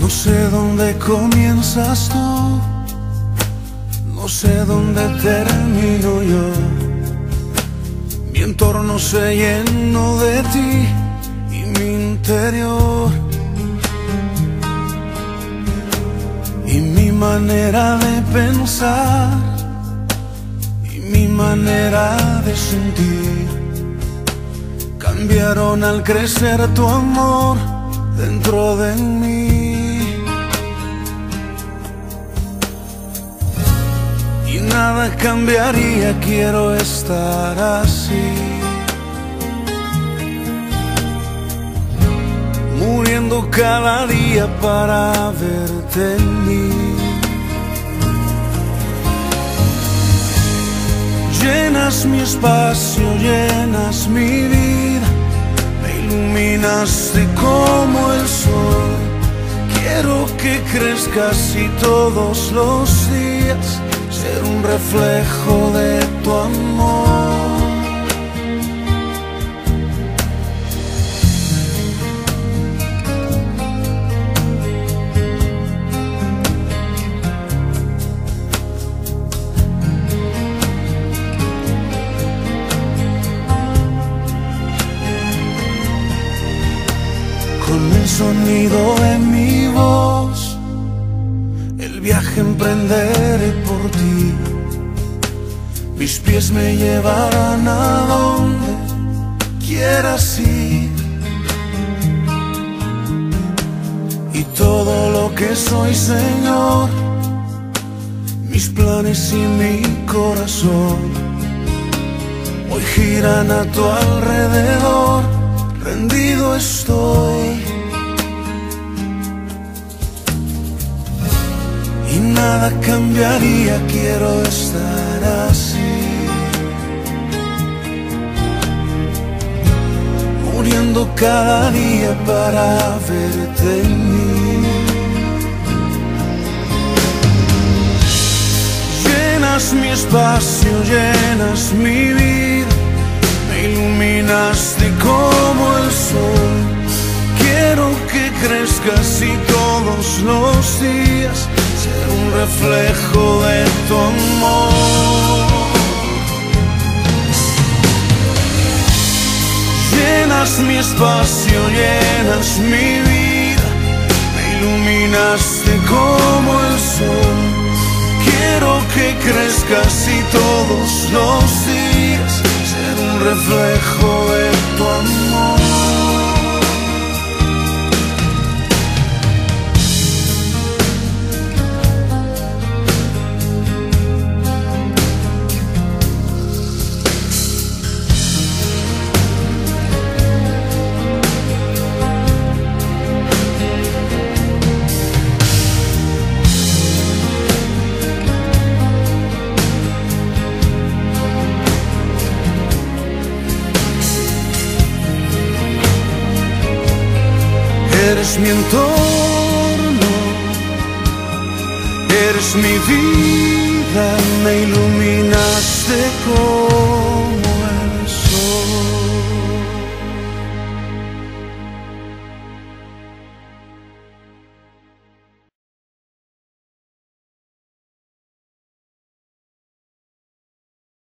No sé dónde comienzas tú, no sé dónde termino yo. Mi entorno se llenó de ti y mi interior. Y mi manera de pensar y mi manera de sentir cambiaron al crecer tu amor dentro de mí. Y nada cambiaría, quiero estar así, muriendo cada día para verte en mí. Llenas mi espacio, llenas mi vida, me iluminaste como el sol. Quiero que crezcas y todos los días ser un reflejo de tu amor. Con el sonido de mi voz, el viaje emprenderé por ti. Mis pies me llevarán a donde quieras ir. Y todo lo que soy, Señor, mis planes y mi corazón, hoy giran a tu alrededor. Rendido estoy y nada cambiaría, quiero estar así, muriendo cada día para verte en mí. Llenas mi espacio, llenas mi vida, me iluminaste como el sol. Quiero que crezcas y todos los días ser un reflejo de tu amor. Llenas mi espacio, llenas mi vida, me iluminaste como el sol. Quiero que crezcas y todos los días ser un reflejo de tu amor. Eres mi entorno, eres mi vida, me iluminaste como el sol.